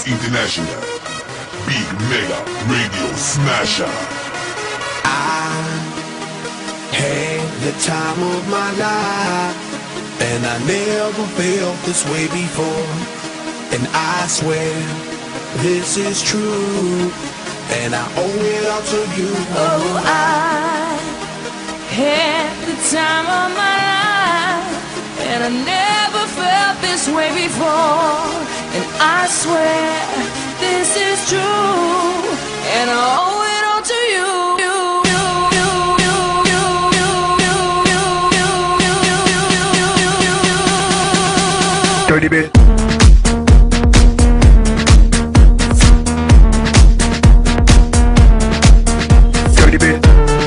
international. Big mega radio smasher. I had the time of my life, and I never felt this way before. And I swear this is true, and I owe it all to you. Oh, I had the time of my life, and I never felt this way before. And I swear this is true, and I owe it all to you. Dirty bit. Dirty bit.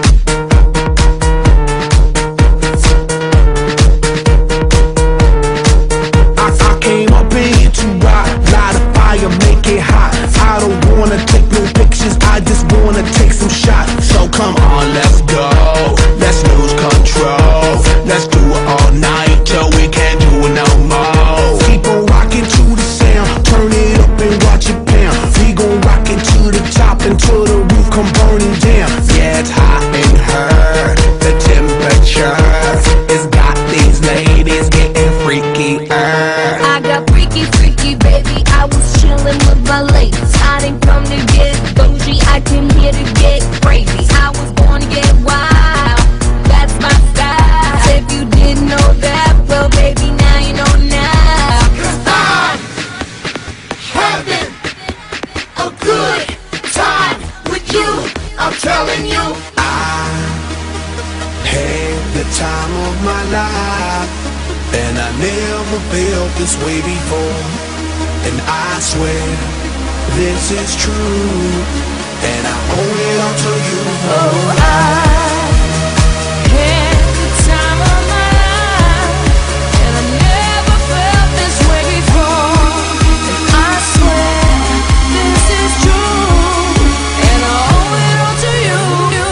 I came up in here to rock, light a fire, make it hot. I don't wanna take no pictures, I just wanna take some shots. So come on, let's go, let's lose control. Let's do it all night till we can't do it no more. Keep on rocking to the sound, turn it up and watch it pound. We gon' rock it to the top until the roof come burning down. Yeah, it's hot in her, the temperature has got these ladies getting freaky. I got freaky, freaky, baby. I was chillin' with my ladies. I didn't come to get bougie, I came here to get crazy. I was born to get wild, that's my style. If you didn't know that, well, baby, now you know now. 'Cause I'm having a good time with you, I'm telling you. I had the time of my life, and I never felt this way before. And I swear this is true, and I owe it all to you. Oh, I had the time of my life, and I never felt this way before. And I swear this is true, and I owe it all to you.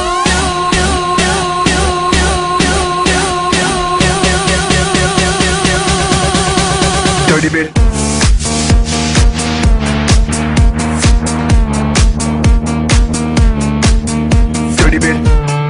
Dirty bit. Dirty bit.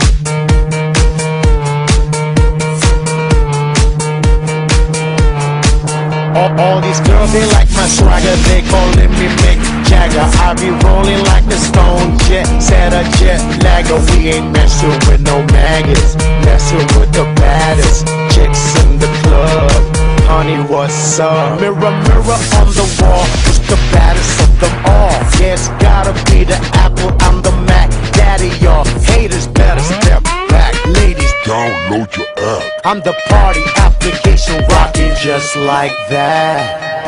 All these girls, they like my swagger, they calling me Mick Jagger. I be rolling like the Stone Jet, set a jet lagger. We ain't messing with no maggots, messing with the baddest chicks in the club. Honey, what's up? Mirror, mirror on the wall, who's the baddest of them all? Yeah, it's gotta be the Apple, I'm the Mac. Daddy, y'all haters better step back. Ladies, Download your app. I'm the party application rocking just like that.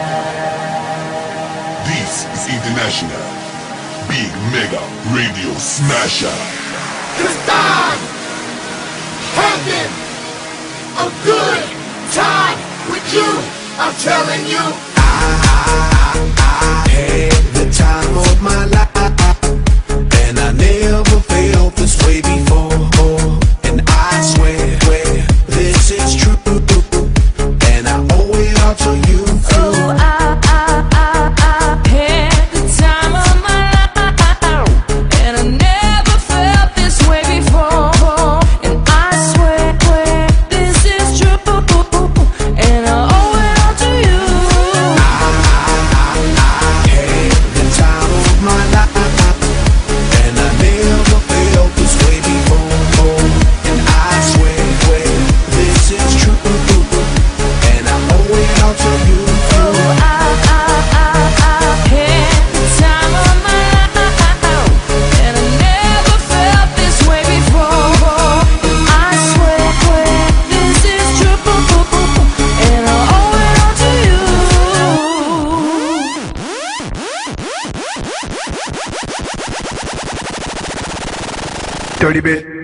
This is international. Big mega radio smasher. 'Cause I'm having a good time with you, I'm telling you. I had the time of my life, and I never felt this way before. And I swear this is true, and I owe it all to you. Oh, I had the time of my life, and I never felt this way before. And I swear this is true, and I owe it all to you. Dirty bit.